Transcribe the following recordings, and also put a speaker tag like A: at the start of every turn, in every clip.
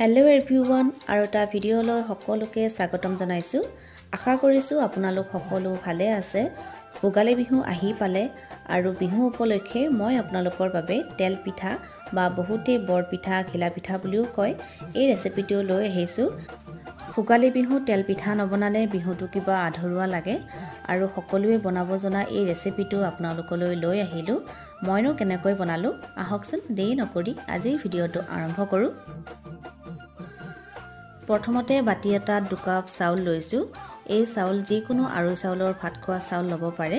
A: Hello everyone আৰু এটা ভিডিঅ'লৈ সকলোকে স্বাগতম জনাইছো। আশা কৰিছো আপোনালোক সকলো ভালে আছে। ভোগালী বিহু আহি পালে আৰু বিহু উপলক্ষে মই আপোনালোকৰ বাবে তেল পিঠা বা বহুতে বৰ পিঠা ঘিলা পিঠা বুলিও কয় এই ৰেচিপিটো লৈ আহিছো। ভোগালী বিহু তেল পিঠা নবনালে বিহুটো কিবা আধৰুৱা লাগে আৰু সকলোৱে বনাব জনা এই ৰেচিপিটো আপোনালোকলৈ লৈ আহিলো। মইনো কেনেকৈ বনালো আহকচোন দেৰি নকৰি আজিৰ ভিডিঅ'টো আৰম্ভ কৰো। প্ৰথমতে বাটি এটাত 2 কাপ চাউল লৈছো। এই চাউল যিকোনো আৰু চাউলৰ ভাত খোৱা চাউল ল'ব পাৰে।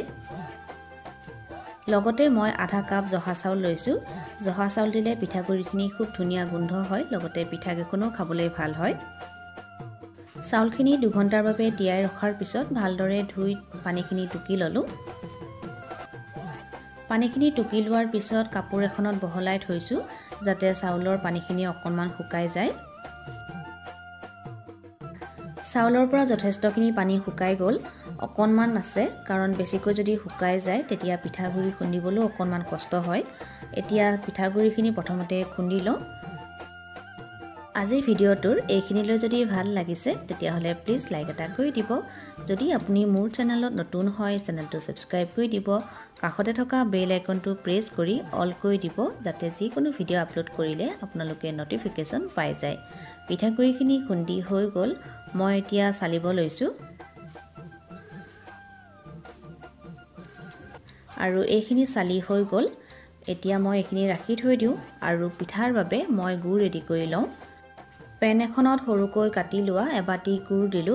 A: লগতে মই আধা কাপ জহা চাউল লৈছো। জহা চাউল দিলে পিঠাগুৰিখিনি খুব ধুনীয়া গোন্ধ হয়, লগতে পিঠাকেইখনো খাবলৈ ভাল হয়। চাউলখিনি 2 ঘণ্টাৰ বাবে তিয়াই ৰখাৰ পিছত ভালদৰে ধুই পানীখিনি টুকি ললো। পানীখিনি টুকি লোৱাৰ পিছত কাপোৰ এখনত বহলাই থৈছো যাতে চাউলৰ পানীখিনি অকণমান শুকাই যায়। চাউলৰ পৰা যথেষ্টখিনি পানী শুকাই গ'ল, অকণমান আছে কাৰণ বেছিকৈ যদি শুকাই যায় তেতিয়া পিঠাগুৰি খুন্দিবলৈ অকণমান কষ্ট হয়। এতিয়া পিঠাগুৰিখিনি প্ৰথমতে খুন্দি লওঁ। আজিৰ ভিডিঅ'টোৰ এইখিনিলৈ যদি ভাল লাগিছে তেতিয়াহ'লে প্লিজ লাইক এটা কৰি দিব। যদি আপুনি মোৰ চেনেলত নতুন হয় চেনেলটো সাবস্ক্ৰাইব কৰি দিব। কাষতে থকা বেল আইকনটো প্ৰেছ কৰি অল কৰি দিব যাতে যিকোনো ভিডিঅ' আপলোড কৰিলে আপোনালোকে নটিফিকেশ্যন পাই যায়। পিঠাগুৰিখিনি খুন্দি হৈ গ'ল, মই এতিয়া চালিব লৈছো। আৰু এইখিনি চালি হৈ গ'ল। এতিয়া মই এইখিনি ৰাখি থৈ দিওঁ আৰু পিঠাৰ বাবে মই গুড় ৰেডি কৰি লওঁ। পেন এখনত সৰুকৈ কাটি লোৱা এবাটি গুড় দিলো।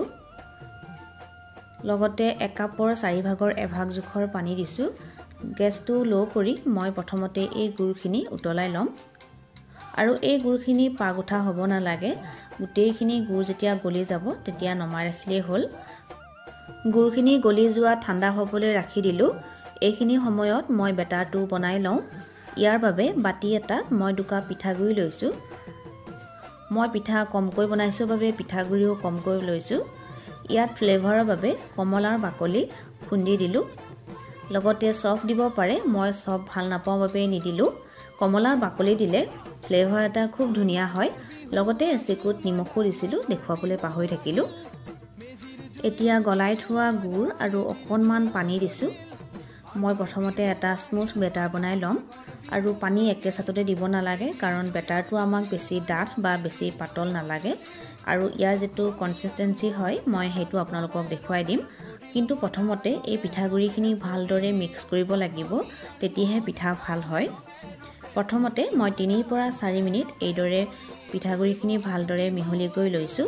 A: লগতে 1 কাপৰ 4 ভাগৰ 1 ভাগ জোখৰ পানী দিছো। গেছটো লো কৰি মই প্ৰথমতে এই গুড়খিনি উতলাই ল'ম। আৰু এই গুড়খিনি পাগুঠা হ'ব নালাগে। গোটেইখিনি গুড় যেতিয়া গলি যাব তেতিয়া নমাই ৰাখিলেই হ'ল। গুড়খিনি গলি যোৱা ঠাণ্ডা হ'বলৈ ৰাখি দিলো। এইখিনি সময়ত মই বেটাৰটো বনাই লওঁ। ইয়াৰ বাবে বাটি এটাত মই 2 কাপ পিঠাগুৰি লৈছো। মই পিঠা কমকৈ বনাইছো বাবে পিঠাগুৰিও কমকৈ লৈছো। ইয়াত ফ্লেভাৰৰ বাবে কমলাৰ বাকলি খুন্দি দিলো। লগতে চফ দিব পাৰে, মই চফ ভাল নাপাওঁ বাবে নিদিলো। কমলাৰ বাকলি দিলে ফ্লেভাৰ এটা খুব ধুনীয়া হয়। লগতে এচিকুট নিমখো দিছিলো, দেখুৱাবলৈ পাহৰি থাকিলো। এতিয়া গলাই থোৱা গুড় আৰু অকণমান পানী দিছো। মই প্ৰথমতে এটা স্মুথ বেটাৰ বনাই ল'ম আৰু পানী একেচাটতে দিব নালাগে কাৰণ বেটাৰটো আমাক বেছি ডাঠ বা বেছি পাতল নালাগে আৰু ইয়াৰ যেটো কনসিস্টেন্সি হয় মই হেতু আপোনালোকক দেখুৱাই দিম। কিন্তু প্ৰথমতে এই পিঠাগুৰিখিনি ভালদৰে মিক্স কৰিব লাগিব, তেতিয়াহে পিঠা ভাল হয়। প্ৰথমতে মই 3 পৰা 4 মিনিট এইদৰে পিঠাগুৰিখিনি ভালদৰে মিহলি কৰি লৈছো।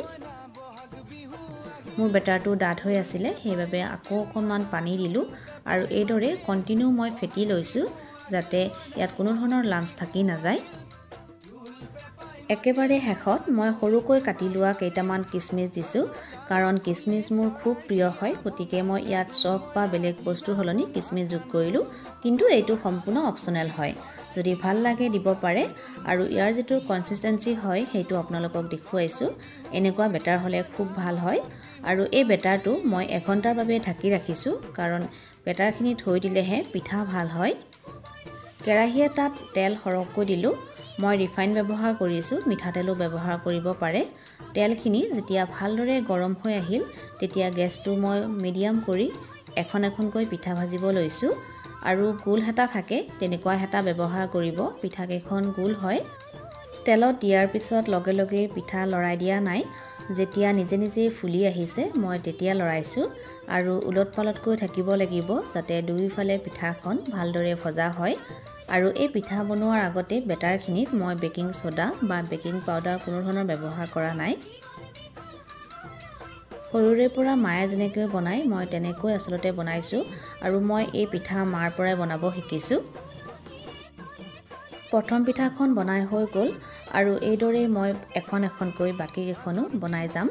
A: মোৰ বেটাৰটো ডাঠ হৈ আছিলে সেইবাবে আকৌ অকণমান পানী দিলো আৰু এইদৰে কন্টিনিউ মই ফেটি লৈছো যাতে ইয়াত কোনো ধৰণৰ লাম্পছ থাকি নাযায়। একেবাৰে শেষত মই সৰুকৈ কাটি লোৱা কেইটামান কিচমিচ দিছো কাৰণ কিচমিচ মোৰ খুব প্ৰিয় হয়, গতিকে মই ইয়াত চফ বা বেলেগ বস্তুৰ হলনি কিচমিচ যোগ কৰিলো। কিন্তু এইটো সম্পূৰ্ণ অপচনেল হয়, যদি ভাল লাগে দিব পাৰে। আৰু ইয়াৰ যেটো কনসিস্টেন্সি হয় হেতু আপোনালোকক দেখুৱাইছো। এনেকুৱা বেটাৰ হলে খুব ভাল হয়। আৰু এই বেটাৰটো মই 1 ঘণ্টাৰ বাবে ঢাকি ৰাখিছো কাৰণ বেটাৰখিনি থৈ দিলেহে পিঠা ভাল হয়। কেৰাহী এটাত তেল সৰহকৈ দিলো। মই ৰিফাইন ব্যৱহাৰ কৰিছো, মিঠাতেলো ব্যৱহাৰ কৰিব পাৰে। তেলখিনি যেতিয়া ভালদৰে গৰম হৈ আহিল তেতিয়া গেছটো মই মিডিয়াম কৰি এখন এখনকৈ পিঠা ভাজিব লৈছো। আৰু গোল হেতা থাকে তেনেকুৱা হেতা ব্যৱহাৰ কৰিব, পিঠা কেইখন গোল হয়। তেলত দিয়াৰ পিছত লগে লগে পিঠা লৰাই দিয়া নাই। যেতিয়া নিজে নিজে ফুলি আহিছে মই তেতিয়া লৰাইছো আৰু উলট পালটকৈ থাকিব লাগিব যাতে দুইফালে পিঠাখন ভালদৰে ভজা হয়। আৰু এই পিঠা বনোৱাৰ আগতে বেটাৰখিনিত মই বেকিং সোডা বা বেকিং পাউডাৰ কোনো ধৰণৰ ব্যৱহাৰ কৰা নাই। সৰুৰে পৰা মায়ে যেনেকৈ বনাই মই তেনেকৈ আসলতে বনাইছো আৰু মই এই পিঠা মাৰ পৰাই বনাব শিকিছো। প্ৰথম পিঠাখন বনাই হৈ গ'ল আৰু এইদৰে মই এখন এখনকৈ বাকি কেইখনো বনাই যাম।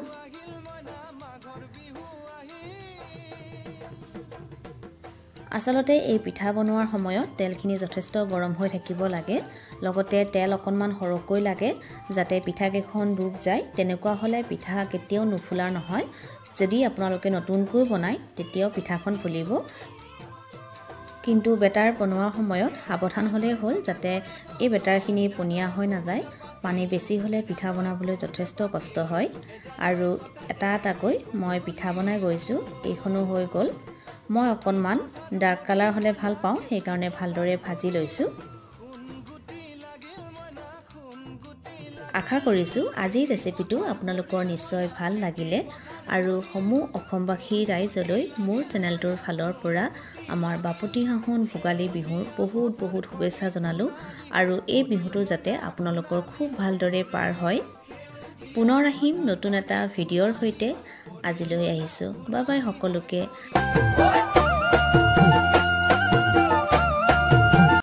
A: আসলতে এই পিঠা বনোৱাৰ সময়ত তেলখিনি যথেষ্ট গৰম হৈ থাকিব লাগে। লগতে তেল অকণমান সৰহকৈ লাগে যাতে পিঠা কেইখন ডুব যায়। তেনেকুৱা হলে পিঠা কেতিয়াও নুফুলাৰ নহয়। যদি আপোনালোকে নতুনকৈ বনাই তেতিয়াও পিঠাখন ফুলিব। কিন্তু বেটাৰ বনোৱাৰ সময়ত সাৱধান হ'লে হ'ল যাতে এই বেটাৰখিনি পনীয়া হৈ নাযায়। পানী বেছি হ'লে পিঠা বনাবলৈ যথেষ্ট কষ্ট হয় আৰু এটা এটাকৈ মই পিঠা বনাই গৈছোঁ। এইখনো হৈ গ'ল। মই অকণমান ডাৰ্ক কালাৰ হ'লে ভাল পাওঁ, সেইকাৰণে ভালদৰে ভাজি লৈছোঁ। আশা কৰিছোঁ আজিৰ ৰেচিপিটো আপোনালোকৰ নিশ্চয় ভাল লাগিলে আৰু সমূহ অসমবাসী ৰাইজলৈ মোৰ চেনেলটোৰ ফালৰ পৰা আমাৰ বাপতিসাহোন ভোগালী বিহুৰ বহুত বহুত শুভেচ্ছা জনালোঁ আৰু এই বিহুটো যাতে আপোনালোকৰ খুব ভালদৰে পাৰ হয়। পুনৰ আহিম নতুন এটা ভিডিঅ'ৰ সৈতে। আজিলৈ আহিছোঁ। বাই বাই সকলোকে।